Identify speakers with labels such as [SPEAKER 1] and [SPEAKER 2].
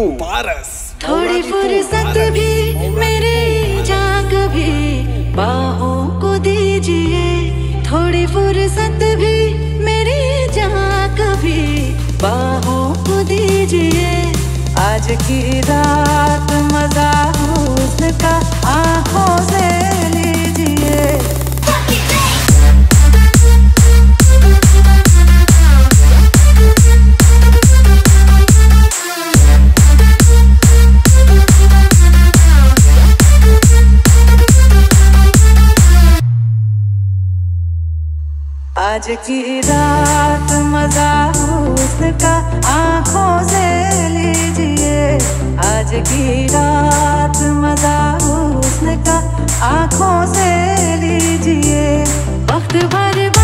[SPEAKER 1] पारस।
[SPEAKER 2] थोड़ी फुर्सत भी मेरे जाग भी बाहों को दीजिए, थोड़ी फुर्सत भी मेरी जाग भी बाहों को दीजिए। आज की रात मजा हुस्न का आंखों से लीजिए। आज की रात मजा हुस्न का आंखों से लीजिए। आज की रात मजा हुस्न का आंखों से लीजिए। वक्त भर